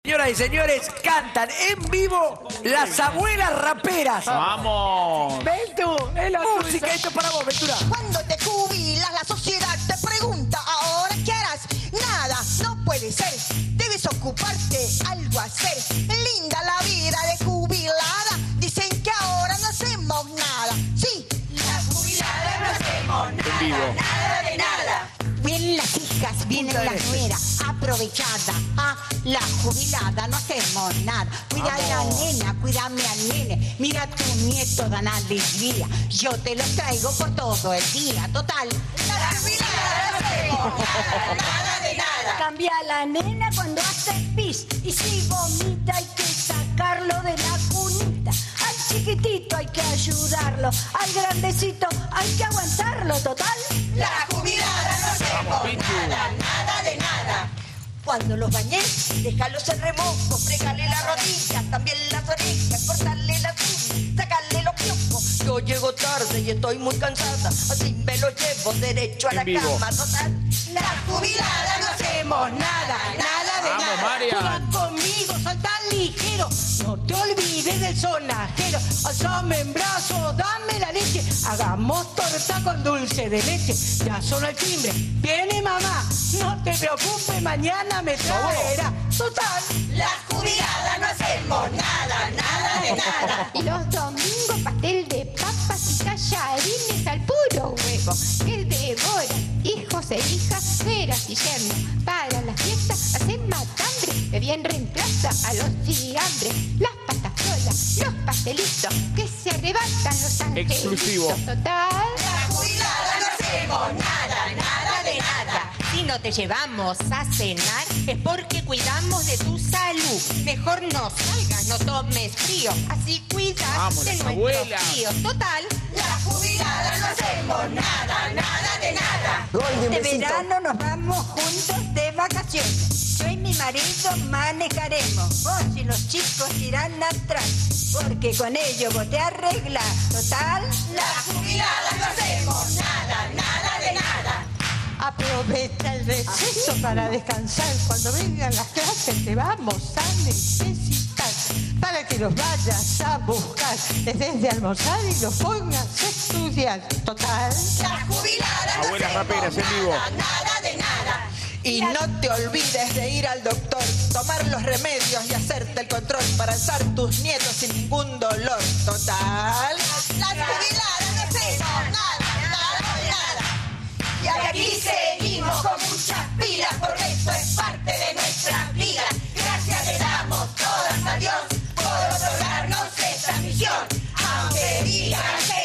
Señoras y señores, cantan en vivo las abuelas raperas. ¡Vamos! Ventu, es la Música, tuya. esto es para vos, Ventura. Cuando te jubilas, la sociedad te pregunta, ¿ahora qué harás? Nada, no puede ser. Debes ocuparte, algo hacer. Linda la vida de jubilada. Dicen que ahora no hacemos nada. Sí, las jubiladas no hacemos nada. vivo. Nada de nada. Vienen las hijas, vienen Punta del las Este. nueras, aprovechada. Ah, la jubilada no hacemos nada. Cuida a la nena, cuídame al nene. Mira a tu nieto, dan alegría. Yo te los traigo por todo el día. Total, la jubilada no hacemos nada, nada de nada. Cambia a la nena cuando hace pis. Y si vomita hay que sacarlo de la cunita. Al chiquitito hay que ayudarlo. Al grandecito hay que aguantarlo. Total. La jubilada no hacemos nada, nada de nada. Cuando los bañes, déjalos en remojo, fregale las rodillas, también las orejas, cortarle las uñas, sacarle los piojos. Yo llego tarde y estoy muy cansada, así me lo llevo derecho a la En vivo. cama, total. La jubilada no hacemos nada, nada de ¡Vamos, nada. María! Juega conmigo, salta ligero. No te olvides del sonajero. Alzame en brazos, dame la leche. Hagamos torta con dulce de leche. Ya sonó el timbre. Viene mamá. No te preocupes, mañana me traerá. Total. La jubilada no hacemos nada, nada de nada. Y los domingos pastel de papas y tallarines al puro huevo. El devora hijos e hijas, ceras y yernos. Para las fiestas hacen matambre, que bien reemplaza a los fiambres. Las patas solas, los pastelitos, que se arrebatan los angelitos. Exclusivo. Total. La jubilada no hacemos nada, nada de nada. Si no te llevamos a cenar es porque cuidamos de tu salud. Mejor no salgas, no tomes frío. Así cuidas Vamos, de las nuestros abuelas. tíos. Total. La jubilada no hacemos nada, nada de nada. Este verano nos vamos juntos de vacaciones. Yo y mi marido manejaremos. Vos y los chicos irán atrás. Porque con ello vos te arreglas. Total. La jubilada no hacemos nada, nada de nada. Aprovecha el receso para descansar. Cuando vengan las clases te vamos a necesitar. Para que los vayas a buscar. Desde de almorzar y los pongas a estudiar. Total. La jubilada no Abuelas hacemos raperas en vivo. nada, nada de nada. Y no te olvides de ir al doctor, tomar los remedios y hacerte el control para alzar tus nietos sin ningún dolor. Total. Las jubiladas no hacemos nada, nada de nada. Y aquí seguimos con muchas pilas porque esto es parte de nuestras vidas. Gracias le damos todas a Dios por otorgarnos esta misión. Aunque digan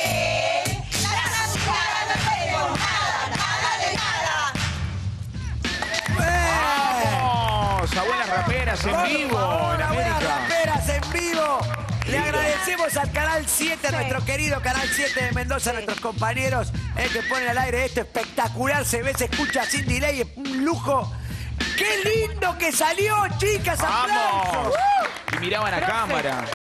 que las jubiladas no hacemos nada, nada de nada. ¡Vamos! Abuelas raperas en Por vivo favor, en abuelas América. raperas en vivo. Le agradecemos al Canal 7, a nuestro querido Canal 7 de Mendoza, a nuestros compañeros que ponen al aire esto espectacular. Se ve, se escucha sin delay, es un lujo. ¡Qué lindo que salió, chicas! ¡Aplausos! ¡Vamos! Y miraban a cámara.